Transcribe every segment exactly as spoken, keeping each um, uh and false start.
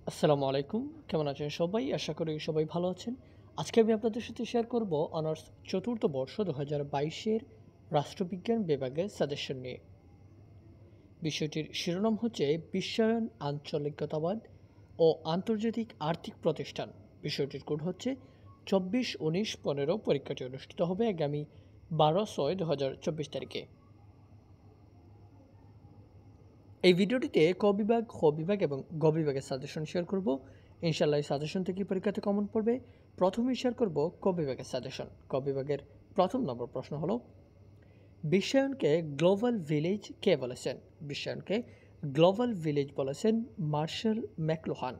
আসসালামু আলাইকুম। কেমন আছেন সবাই? আশা করি সবাই ভালো আছেন। আজকে আমি আপনাদের সাথে শেয়ার করব অনার্স চতুর্থ বর্ষ দুই হাজার বাইশ এর রাষ্ট্রবিজ্ঞান বিভাগের সাজেশন নিয়ে। বিষয়টির শিরোনাম হচ্ছে বিশ্বায়ন, আঞ্চলিকতাবাদ ও আন্তর্জাতিক আর্থিক প্রতিষ্ঠান। বিষয়টির কোড হচ্ছে চব্বিশ উনিশ পনেরো। পরীক্ষাটি অনুষ্ঠিত হবে আগামী বারো ছয় দু হাজার চব্বিশ তারিখে। এই ভিডিওটিতে ক বিভাগ, খ বিভাগ এবং গ বিভাগের সাজেশন শেয়ার করব। ইনশাআল্লাহ এই সাজেশন থেকে পরীক্ষাতে কমন পড়বে। প্রথমেই শেয়ার করব ক বিভাগের সাজেশন। ক বিভাগের প্রথম নম্বর প্রশ্ন হলো, বিশ্বায়নকে গ্লোবাল ভিলেজ কে বলেছেন? বিশ্বায়নকে গ্লোবাল ভিলেজ বলেছেন মার্শাল ম্যাকলুহান।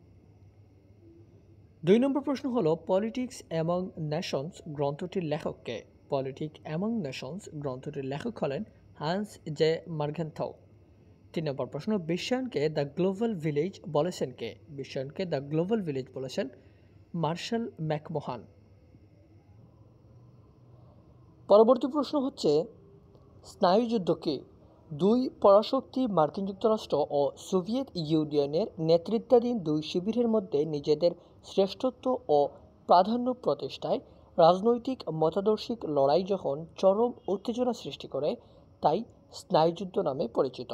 দুই নম্বর প্রশ্ন হলো, পলিটিক্স অ্যামং নেশনস গ্রন্থটির লেখক কে? পলিটিক অ্যামং নেশনস গ্রন্থটির লেখক হলেন হান্স জে মার্গেনথাউ। তিন নম্বর প্রশ্ন, বিশ্বায়নকে দ্য গ্লোবাল ভিলেজ বলেছেন কে? বিশ্বায়নকে দ্য গ্লোবাল ভিলেজ বলেছেন মার্শাল ম্যাকমোহান। পরবর্তী প্রশ্ন হচ্ছে, স্নায়ুযুদ্ধ কি? দুই পরাশক্তি মার্কিন যুক্তরাষ্ট্র ও সোভিয়েত ইউনিয়নের নেতৃত্বাধীন দুই শিবিরের মধ্যে নিজেদের শ্রেষ্ঠত্ব ও প্রাধান্য প্রতিষ্ঠায় রাজনৈতিক মতাদর্শিক লড়াই যখন চরম উত্তেজনা সৃষ্টি করে, তাই স্নায়ুযুদ্ধ নামে পরিচিত।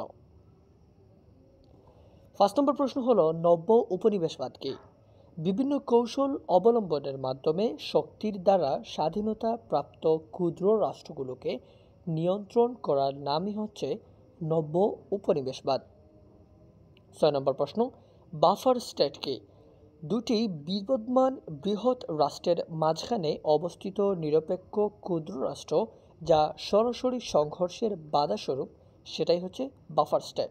পাঁচ নম্বর প্রশ্ন হলো, নব্য উপনিবেশবাদ কি? বিভিন্ন কৌশল অবলম্বনের মাধ্যমে শক্তির দ্বারা স্বাধীনতা প্রাপ্ত ক্ষুদ্র রাষ্ট্রগুলোকে নিয়ন্ত্রণ করার নামই হচ্ছে নব্য উপনিবেশবাদ। ছয় নম্বর প্রশ্ন, বাফার স্টেট কি? দুটি বিদ্যমান বৃহৎ রাষ্ট্রের মাঝখানে অবস্থিত নিরপেক্ষ ক্ষুদ্র রাষ্ট্র যা সরাসরি সংঘর্ষের বাধাস্বরূপ, সেটাই হচ্ছে বাফার স্টেট।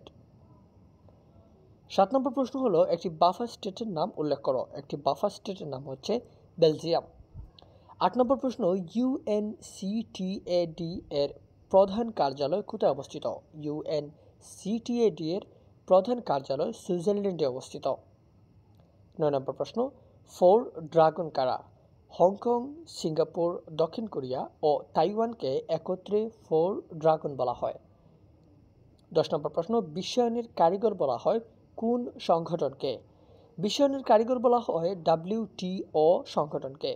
সাত নম্বর প্রশ্ন হলো, একটি বাফার স্টেটের নাম উল্লেখ করো। একটি বাফার স্টেটের নাম হচ্ছে বেলজিয়াম। আট নম্বর প্রশ্ন, ইউএনসিটিএডি এর প্রধান কার্যালয় কোথায় অবস্থিত? ইউএনসিটিএডি এর প্রধান কার্যালয় সুইজারল্যান্ডে অবস্থিত। নয় নম্বর প্রশ্ন, ফোর ড্রাগন কারা? হংকং, সিঙ্গাপুর, দক্ষিণ কোরিয়া ও তাইওয়ানকে একত্রে ফোর ড্রাগন বলা হয়। দশ নম্বর প্রশ্ন, বিশ্বায়নের কারিগর বলা হয় কোন সংগঠনকে? বিশ্বায়নের কারিগর বলা হয় ডাব্লিউটিও সংগঠনকে।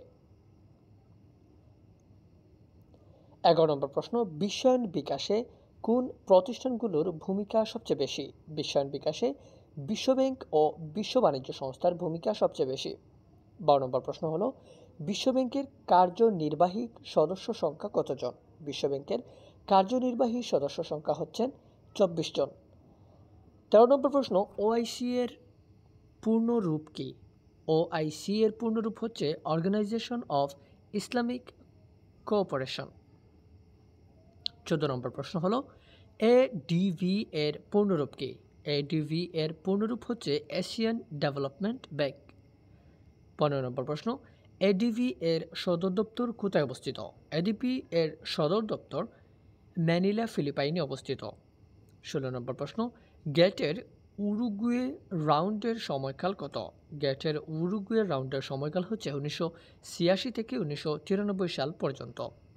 এগারো নম্বর প্রশ্ন, বিশ্বায়ন বিকাশে কোন প্রতিষ্ঠানগুলোর ভূমিকা সবচেয়ে বেশি? বিশ্বায়ন বিকাশে বিশ্বব্যাংক ও বিশ্ব বাণিজ্য সংস্থার ভূমিকা সবচেয়ে বেশি। বারো নম্বর প্রশ্ন হলো, বিশ্বব্যাংকের কার্যনির্বাহী সদস্য সংখ্যা কতজন? বিশ্বব্যাংকের কার্যনির্বাহী সদস্য সংখ্যা হচ্ছেন চব্বিশ জন। তেরো নম্বর প্রশ্ন, ওআইসি এর পূর্ণরূপ কি? ওআইসি এর পূর্ণরূপ হচ্ছে অর্গানাইজেশন অফ ইসলামিক কোঅপারেশন। চোদ্দ নম্বর প্রশ্ন হলো, এডিভি এর পূর্ণরূপ কি? এডিভি এর পূর্ণরূপ হচ্ছে এশিয়ান ডেভেলপমেন্ট ব্যাংক। পনেরো নম্বর প্রশ্ন, এডিভি এর সদর দপ্তর কোথায় অবস্থিত? এডিপি এর সদর দপ্তর ম্যানিলা, ফিলিপাইনে অবস্থিত। ষোলো নম্বর প্রশ্ন, গ্যাটের উরুগুয়ে রাউন্ডের সময়কাল কত? গ্যাটের উরুগুয়ে রাউন্ডের সময়কাল হচ্ছে উনিশশো ছিয়াশি থেকে উনিশশো তিরানব্বই সাল পর্যন্ত।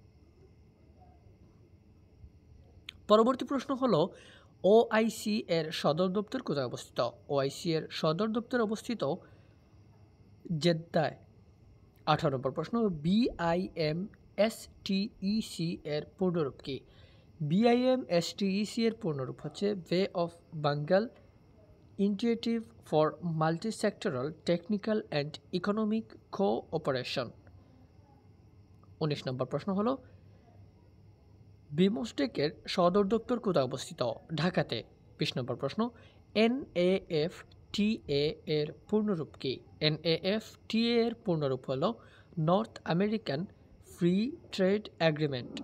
পরবর্তী প্রশ্ন হলো, ওআইসি এর সদর দপ্তর কোথায় অবস্থিত? ওআইসি এর সদর দপ্তর অবস্থিত জেদ্দায়। আঠারো নম্বর প্রশ্ন, বিআইএম এসটিইসি এর পূর্ণরূপ কি? বিআইএম এসটিইসি এর পূর্ণরূপ হচ্ছে Bay of Bengal Initiative for Multi Sectoral Technical and Economic Cooperation. উনিশ নম্বর প্রশ্ন হলো, বিমস্টেকের সদর দপ্তর কোথায় অবস্থিত? ঢাকাতে। বিশ নম্বর প্রশ্ন, এনএএফটিএ এর পূর্ণরূপ কি? এনএএফটিএ এর পূর্ণরূপ হলো North American Free Trade Agreement.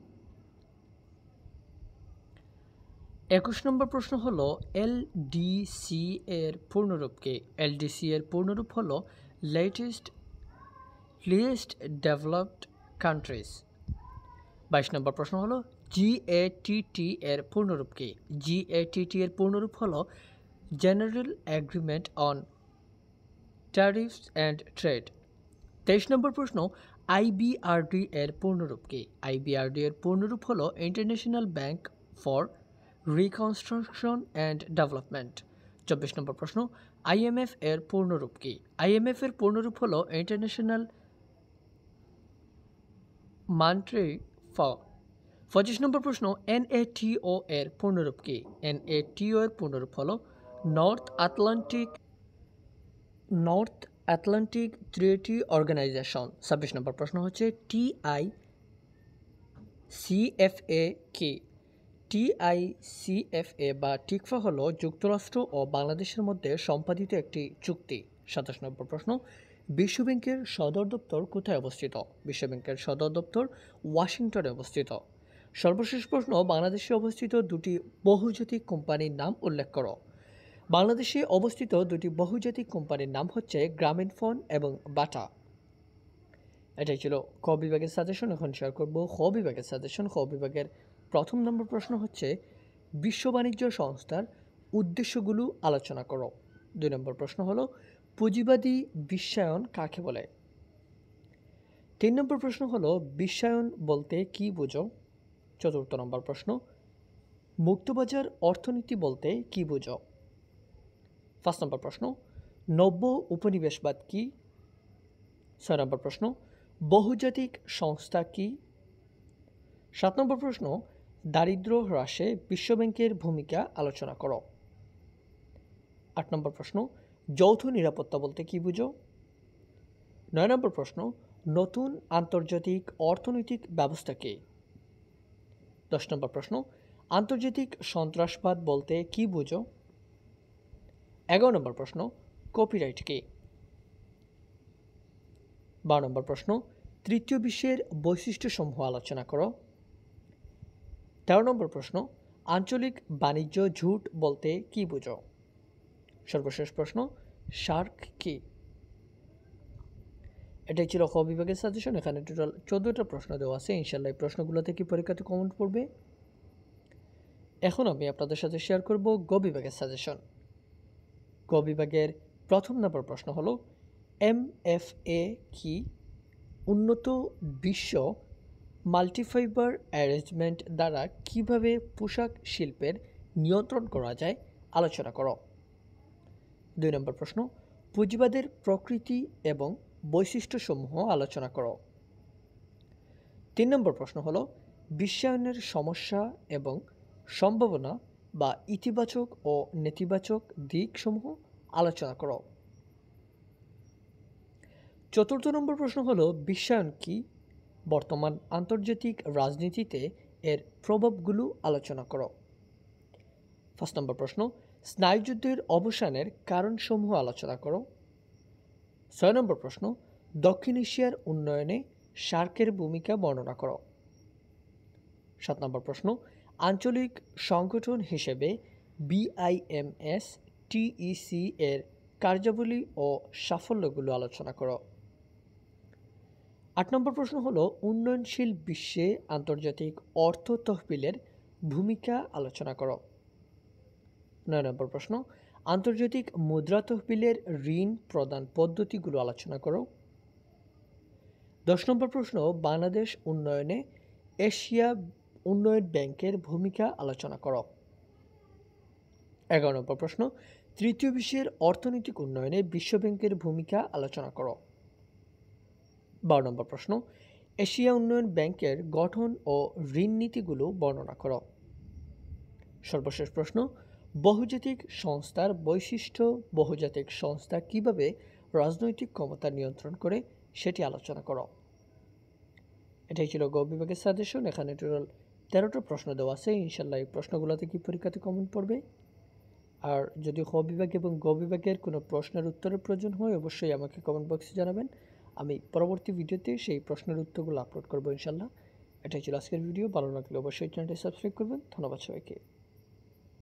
একুশ নম্বর প্রশ্ন হলো, এলডিসি এর পূর্ণরূপ কি? এলডিসি এর পূর্ণরূপ হলো লেটেস্ট লিস্ট ডেভেলপড কান্ট্রিজ। বাইশ নম্বর প্রশ্ন হলো, জিএটিটি এর পূর্ণরূপ কি? জিএটিটি এর পূর্ণরূপ হলো General Agreement on Tariffs and Trade. তেইশ নম্বর প্রশ্ন, আইবিআরডি এর পূর্ণরূপ কি? আইবিআরডি এর পূর্ণরূপ হলো International Bank for Reconstruction and Development. চব্বিশ নম্বর প্রশ্ন, আইএমএফ এর পূর্ণরূপ কি? আইএমএফ এর পূর্ণরূপ হলো ইন্টারন্যাশনাল মনিটারি ফান্ড। পঁচিশ নম্বর প্রশ্ন, এনএটিও এর পূর্ণরূপ কি? এনএটিও এর পূর্ণরূপ হলো North Atlantic North Atlantic Treaty Organization. ছাব্বিশ নম্বর প্রশ্ন হচ্ছে টিআই সিএফএ কি? টিআইসিএফএ বা টিকফা হলো যুক্তরাষ্ট্র ও বাংলাদেশের মধ্যে সম্পাদিত একটি চুক্তি। সাতাশ নম্বর প্রশ্ন, বিশ্বব্যাংকের সদর দপ্তর কোথায় অবস্থিত? বিশ্বব্যাংকের সদর দপ্তর ওয়াশিংটনে অবস্থিত। সর্বশেষ প্রশ্ন, বাংলাদেশে অবস্থিত দুটি বহুজাতিক কোম্পানির নাম উল্লেখ করো। বাংলাদেশে অবস্থিত দুটি বহুজাতিক কোম্পানির নাম হচ্ছে গ্রামীণফোন এবং বাটা। এটাই ছিল ক বিভাগের সাজেশন। এখন শেয়ার করব খ বিভাগের সাজেশন। খ বিভাগের প্রথম নম্বর প্রশ্ন হচ্ছে বিশ্ব বাণিজ্য সংস্থার উদ্দেশ্যগুলো আলোচনা করো। দুই নম্বর প্রশ্ন হলো পুঁজিবাদী বিশ্বায়ন কাকে বলে? তিন নম্বর প্রশ্ন হলো বিশ্বায়ন বলতে কি বোঝো? চতুর্থ নম্বর প্রশ্ন, মুক্তবাজার অর্থনীতি বলতে কি বোঝো? পাঁচ নম্বর প্রশ্ন, নব্য উপনিবেশবাদ কি? ছয় নম্বর প্রশ্ন, বহুজাতিক সংস্থা কি? সাত নম্বর প্রশ্ন, দারিদ্র্য হ্রাসে বিশ্বব্যাংকের ভূমিকা আলোচনা করো। আট নম্বর প্রশ্ন, যৌথ নিরাপত্তা বলতে কি বুঝো? নয় নম্বর প্রশ্ন, নতুন আন্তর্জাতিক অর্থনৈতিক ব্যবস্থা কি? দশ নম্বর প্রশ্ন, আন্তর্জাতিক সন্ত্রাসবাদ বলতে কি বুঝো? এগারো নম্বর প্রশ্ন, কপিরাইট কি? বারো নম্বর প্রশ্ন, তৃতীয় বিশ্বের বৈশিষ্ট্যসমূহ আলোচনা করো। তেরো নম্বর প্রশ্ন, আঞ্চলিক বাণিজ্য জোট বলতে কি বুঝো? সর্বশেষ প্রশ্ন, সার্ক কি? এটাই ছিল খ বিভাগের সাজেশন। এখানে টোটাল চোদ্দোটা প্রশ্ন দেওয়া আছে। ইনশাল্লাহ এই প্রশ্নগুলো থেকে পরীক্ষাতে কমেন্ট পড়বে। এখন আমি আপনাদের সাথে শেয়ার করব গ বিভাগের সাজেশন। গ বিভাগের প্রথম নম্বর প্রশ্ন হলো এমএফএ কি? উন্নত বিশ্ব মাল্টিফাইবার অ্যারেঞ্জমেন্ট দ্বারা কিভাবে পোশাক শিল্পের নিয়ন্ত্রণ করা যায় আলোচনা করো। দুই নম্বর প্রশ্ন, পুঁজিবাদের প্রকৃতি এবং বৈশিষ্ট্যসমূহ আলোচনা করো। তিন নম্বর প্রশ্ন হলো বিশ্বায়নের সমস্যা এবং সম্ভাবনা বা ইতিবাচক ও নেতিবাচক দিকসমূহ আলোচনা করো। চতুর্থ নম্বর প্রশ্ন হলো বিশ্বায়ন কি? বর্তমান আন্তর্জাতিক রাজনীতিতে এর প্রভাবগুলো আলোচনা করো। পাঁচ নম্বর প্রশ্ন, স্নায়ুযুদ্ধের অবসানের কারণসমূহ আলোচনা করো। ছয় নম্বর প্রশ্ন, দক্ষিণ এশিয়ার উন্নয়নে সার্কের ভূমিকা বর্ণনা করো। সাত নম্বর প্রশ্ন, আঞ্চলিক সংগঠন হিসেবে বিআইএমএস টিইসি এর কার্যাবলী ও সাফল্যগুলো আলোচনা করো। আট নম্বর প্রশ্ন হলো উন্নয়নশীল বিশ্বে আন্তর্জাতিক অর্থ তহবিলের ভূমিকা আলোচনা করো। নয় নম্বর প্রশ্ন, আন্তর্জাতিক মুদ্রা তহবিলের ঋণ প্রদান পদ্ধতিগুলো আলোচনা করো। দশ নম্বর প্রশ্ন, বাংলাদেশ উন্নয়নে এশিয়া উন্নয়ন ব্যাংকের ভূমিকা আলোচনা করো। এগারো নম্বর প্রশ্ন, তৃতীয় বিশ্বের অর্থনৈতিক উন্নয়নে বিশ্বব্যাংকের ভূমিকা আলোচনা করো। বারো নম্বর প্রশ্ন, এশিয়া উন্নয়ন ব্যাংকের গঠন ও ঋণ নীতিগুলো বর্ণনা করো। সর্বশেষ প্রশ্ন, বহুজাতিক সংস্থার বৈশিষ্ট্য, বহুজাতিক সংস্থা কিভাবে রাজনৈতিক ক্ষমতা নিয়ন্ত্রণ করে সেটি আলোচনা করো। এটাই ছিল গ বিভাগের সাজেশন। এখানে টোটাল তেরোটা প্রশ্ন দেওয়া আছে। ইনশাল্লাহ এই প্রশ্নগুলোতে কি পরীক্ষাতে কমেন্ট পড়বে। আর যদি খ বিভাগ এবং গ বিভাগের কোনো প্রশ্নের উত্তরের প্রয়োজন হয় অবশ্যই আমাকে কমেন্ট বক্সে জানাবেন। আমি পরবর্তী ভিডিওতে সেই প্রশ্নের উত্তরগুলো আপলোড করবো ইনশাল্লাহ। এটাই ছিল আজকের ভিডিও। ভালো লাগলে অবশ্যই চ্যানেলটি সাবস্ক্রাইব করবেন। ধন্যবাদ সবাইকে।